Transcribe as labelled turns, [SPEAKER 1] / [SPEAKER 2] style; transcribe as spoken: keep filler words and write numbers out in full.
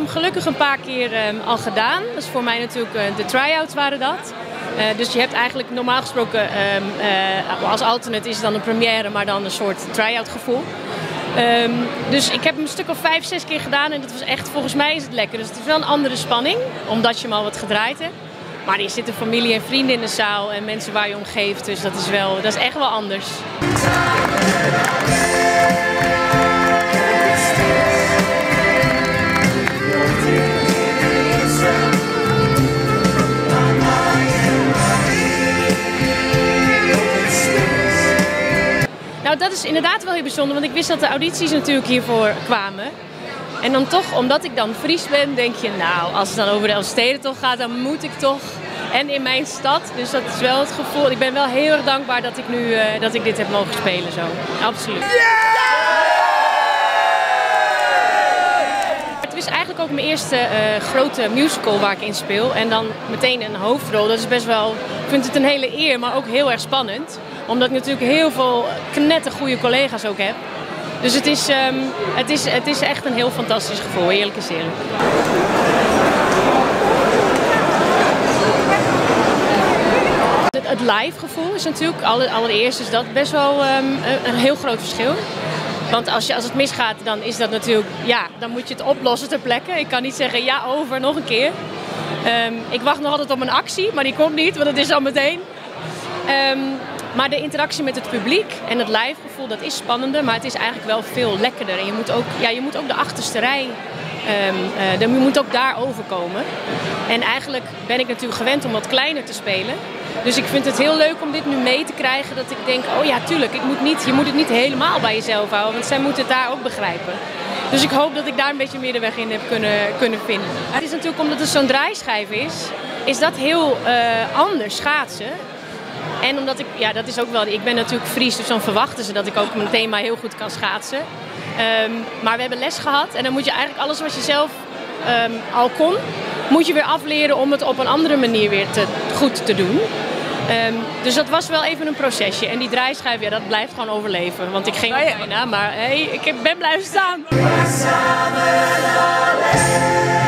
[SPEAKER 1] gelukkig een paar keer um, al gedaan. Dat is voor mij natuurlijk uh, de try-outs waren dat. Uh, dus je hebt eigenlijk normaal gesproken um, uh, als alternate is het dan een première, maar dan een soort try-out gevoel. Um, dus ik heb hem een stuk of vijf, zes keer gedaan en dat was echt, volgens mij is het lekker. Dus het is wel een andere spanning, omdat je hem al wat gedraaid hebt. Maar er zitten familie en vrienden in de zaal en mensen waar je om geeft, dus dat is, wel, dat is echt wel anders. Nou, dat is inderdaad wel heel bijzonder, want ik wist dat de audities natuurlijk hiervoor kwamen. En dan toch, omdat ik dan Fries ben, denk je, nou, als het dan over de Elfstedentocht gaat, dan moet ik toch. En in mijn stad, dus dat is wel het gevoel. Ik ben wel heel erg dankbaar dat ik nu uh, dat ik dit heb mogen spelen, zo. Absoluut. Yeah! Het is eigenlijk ook mijn eerste uh, grote musical waar ik in speel. En dan meteen een hoofdrol. Dat is best wel, ik vind het een hele eer, maar ook heel erg spannend. Omdat ik natuurlijk heel veel knettergoeie collega's ook heb. Dus het is, um, het, is, het is echt een heel fantastisch gevoel, eerlijk is eerlijk. Het, het live gevoel is natuurlijk, allereerst is dat best wel um, een heel groot verschil. Want als, je, als het misgaat, dan is dat natuurlijk, ja, dan moet je het oplossen ter plekke. Ik kan niet zeggen, ja, over, nog een keer. Um, ik wacht nog altijd op een actie, maar die komt niet, want het is al meteen. Um, Maar de interactie met het publiek en het live gevoel, dat is spannender, maar het is eigenlijk wel veel lekkerder. En je moet ook, ja, je moet ook de achterste rij, um, uh, je moet ook daar overkomen. En eigenlijk ben ik natuurlijk gewend om wat kleiner te spelen. Dus ik vind het heel leuk om dit nu mee te krijgen, dat ik denk, oh ja, tuurlijk, ik moet niet, je moet het niet helemaal bij jezelf houden, want zij moeten het daar ook begrijpen. Dus ik hoop dat ik daar een beetje meer de weg in heb kunnen, kunnen vinden. Het is natuurlijk, omdat het zo'n draaischijf is, is dat heel uh, anders schaatsen. En omdat ik, ja, dat is ook wel, ik ben natuurlijk Fries, dus dan verwachten ze dat ik ook mijn thema heel goed kan schaatsen. Um, maar we hebben les gehad en dan moet je eigenlijk alles wat je zelf um, al kon, moet je weer afleren om het op een andere manier weer te, goed te doen. Um, dus dat was wel even een procesje. En die draaischijf, ja, dat blijft gewoon overleven. Want ik ging bijna, maar hey, ik ben blijven staan.